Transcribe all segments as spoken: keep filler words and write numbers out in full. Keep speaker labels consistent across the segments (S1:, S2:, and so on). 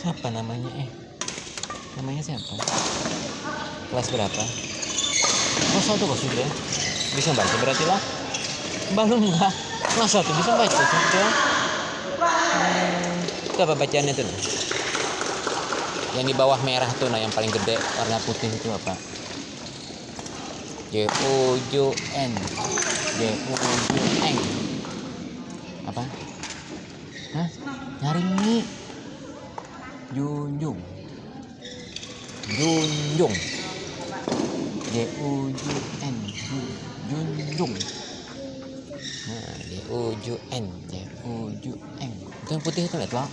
S1: Siapa namanya eh? Namanya siapa? Kelas berapa? Oh satu kok sudah. Bisa baca berarti lah. Belum lah. Kelas satu bisa baca sudah. Hmm, itu apa bacaannya tuh? Nah? Yang di bawah merah tuh nah yang paling gede warna putih itu apa? J U J N J U J N apa? Hah? Nyaring nih Junjung Junjung J U J N Junjung. Nah, J U J N J U J N itu yang putih itu lihat loh.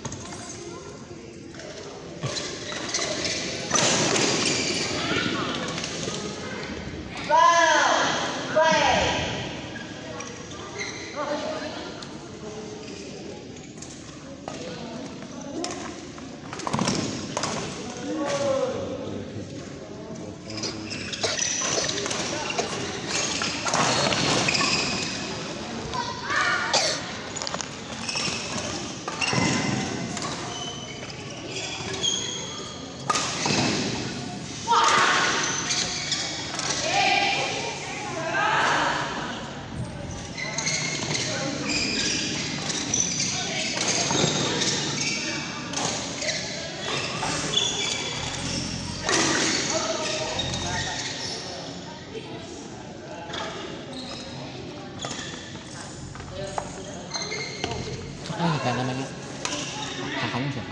S1: Ah, kan namanya kakaknya siapa?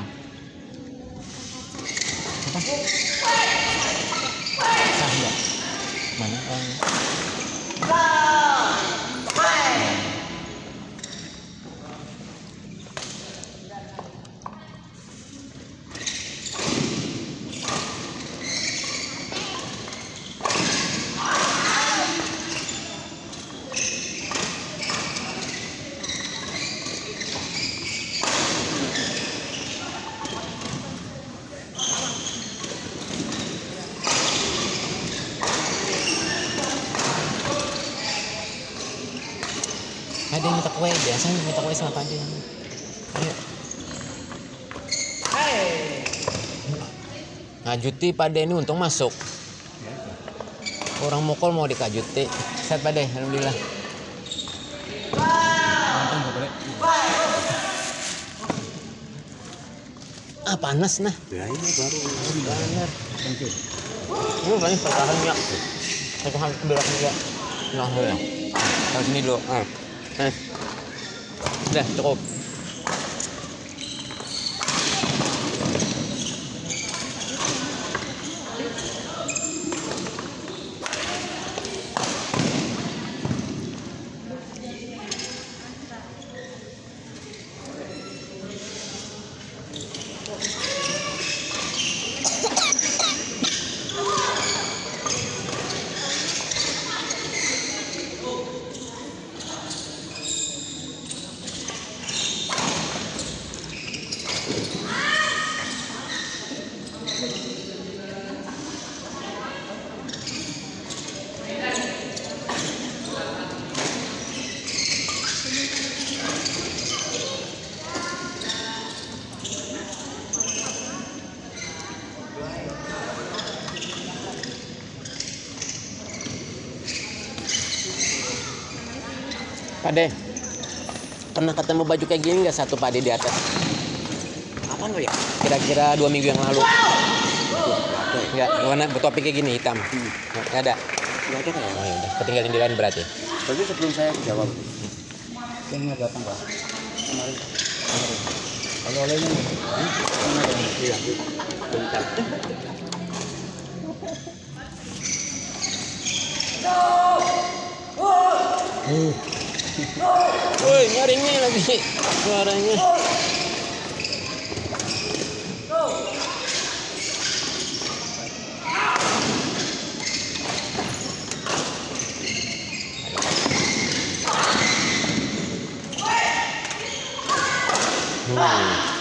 S1: Siapa? Sahya. Mana orangnya? Ada yang minta kue, biasanya minta kue sama Pak De. Ayo. Ngajuti Pak De ini untung masuk. Orang mukul mau dikajuti. Sehat Pak De, alhamdulillah. Ah panas nah.
S2: Ya ini baru
S1: Benar. Ini banyak pertahanannya. Satu hal belakang juga. Nah, ya. Taruh sini dulu. Ah. Eh. Udah cukup. Pak De, pernah ketemu baju kayak gini nggak satu Pak De di atas?
S2: kapan lo ya?
S1: Kira-kira dua minggu yang lalu. Nggak, warna bertopi kayak gini hitam.
S2: Hmm.
S1: Nggak ada.
S2: Nggak ada kayak.
S1: Oh ya udah, ketinggalan di lain berarti.
S2: Berarti sebelum saya jawab. Kayaknya datang Pak. Kemarin. Kemarin. Kalau olehnya nih. Kemarin. Iya. Bentar.
S1: Hmm. Woi, nyaringnya lagi suaranya. Hmm.